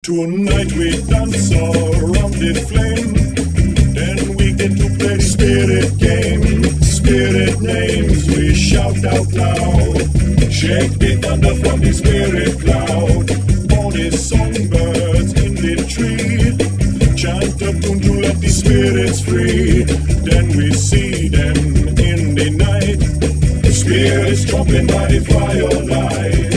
Tonight we dance around the flame, then we get to play the spirit game. Spirit names we shout out loud, shake the thunder from the spirit cloud. All the songbirds in the tree chant a tune to let the spirits free. Then we see them in the night, spirits jumping by the firelight.